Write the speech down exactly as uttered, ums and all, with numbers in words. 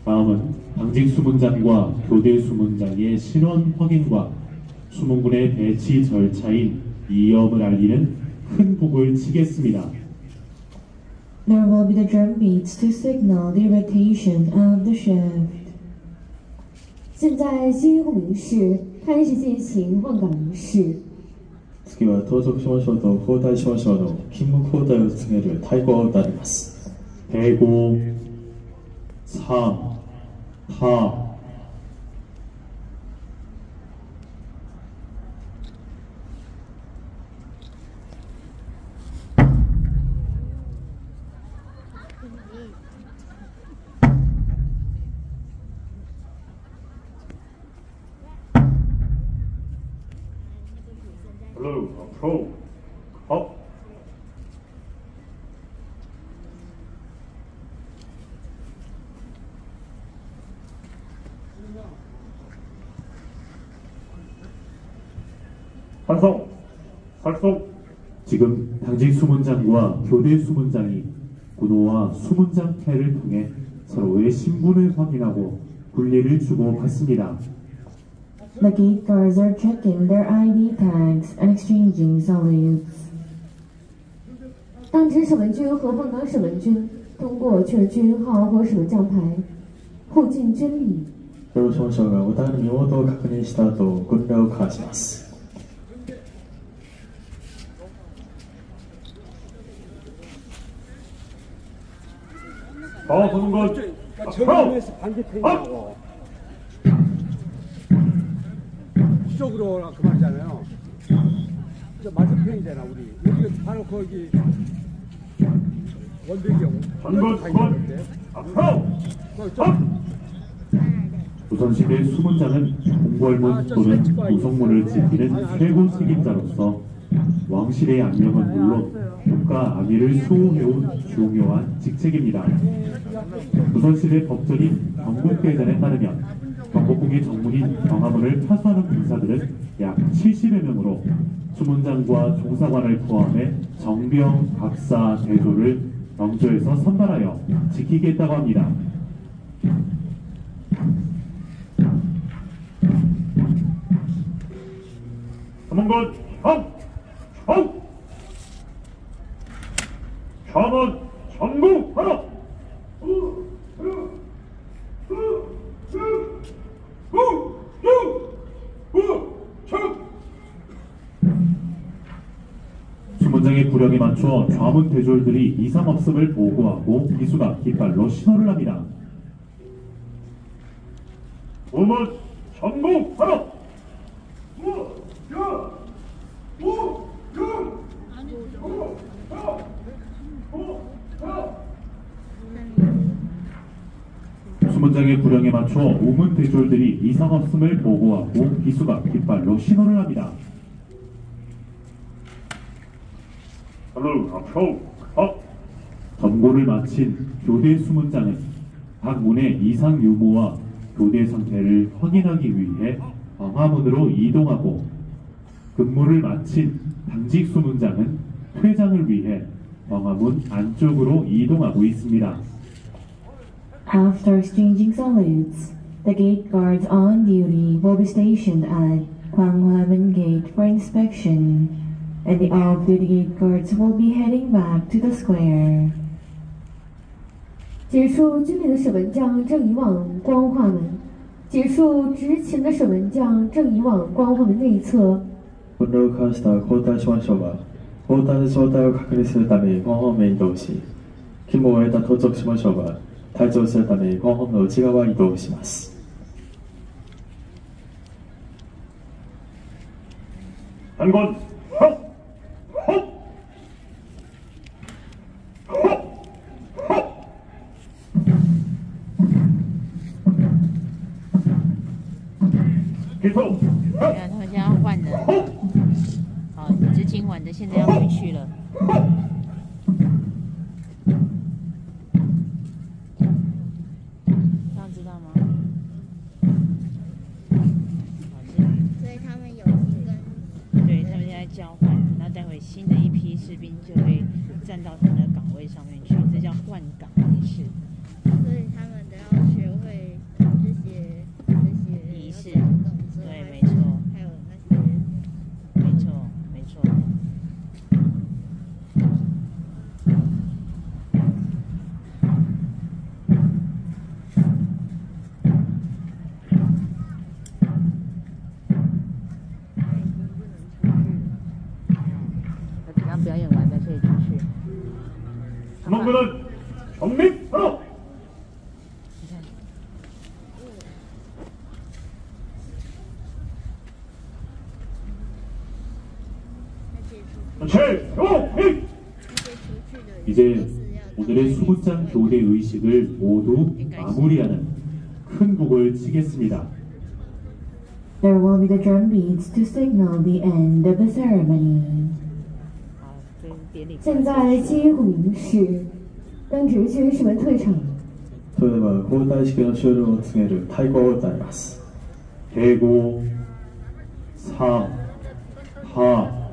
다음은 당직 수문장과 교대 수문장의 실원 확인과 수문군의 배치 절차인 이염을 알리는 큰 북을 치겠습니다. There will be the drum beats to signal the rotation of the shift. 现在新户名式开始进行换岗仪式。 次は到着しましょうと交代しましょうの勤務交代を告げる太鼓が打たれます。 대고, 상, 타. Blue, approach, up. 활성, 활성. 지금 당직 수문장과 교대 수문장이 군호와 수문장패를 통해 서로의 신분을 확인하고 분리를 주고받습니다. The gate guards are checking their I D tags and exchanging salutes. 当值守门军和换岗守门军通过确认军号或守门将牌，互敬军礼。 表彰者がお互いの身元を確認した後、軍礼を交わします。 더 보는 것. 정면에서 반대편이라고. 이쪽으로 그 말이잖아요. 저 맞은편이잖아 우리. 여기가 바로 거기 원대경. 전번 번 앞으로. 조선시대 수문장은 공궐문 또는 노성문을 지키는 최고 책임자로서 왕실의 안녕은 물론 국가 안위를 수호해온 중요한 직책입니다. 조선시대 법전인 경국대전에 따르면 경복궁의 정문인 경화문을 파수하는 군사들은 약 칠십여 명으로 수문장과 종사관을 포함해 정병, 각사, 대조를 영조에서 선발하여 지키겠다고 합니다. 삼원군 정! 정! 전원 전국하라! 수문장의 구령에 맞춰 좌문 대졸들이 이상 없음을 보고하고 기수가 깃발로 신호를 합니다. 우문 전국하라! 수문장의 구령에 맞춰 우문 대졸들이 이상 없음을 보고하고 기수가 깃발로 신호를 합니다. 점고를 마친 교대 수문장은 각 문의 이상 유무와 교대 상태를 확인하기 위해 방화문으로 이동하고 근무를 마친 당직 수문장은 퇴장을 위해 방화문 안쪽으로 이동하고 있습니다. After exchanging salutes, the gate guards on duty will be stationed at Gwanghwamun Gate for inspection, and the off-duty gate guards will be heading back to the square. 结束军礼的守门将正移往光化门，结束执勤的守門将正移往光化門内側。 軍礼を交わしたら交代しましょうが、交代の状態を確認するために光本面移動し、勤務を終えた到着しましょうが、退場するために光本の内側移動します。 단권 헉! 헉! 헉! 헉! 계속 对啊，他们现在要换人。好，执勤完的现在要回去了。这样知道吗？ 所以他们有一根。 对，他们现在交换，然后待会新的一批士兵就会站到他们的岗位上面去，这叫换岗仪式。 所以他们都要学会 오늘의 수문장 교대 의식을 모두 마무리하는 큰 북을 치겠습니다. There will be the drum beats to signal the end of the ceremony. 好，跟典礼现在接鼓鸣时，当值军士们退场。 それでは交代式の終了を告げる太鼓を歌います。 대고 삼 하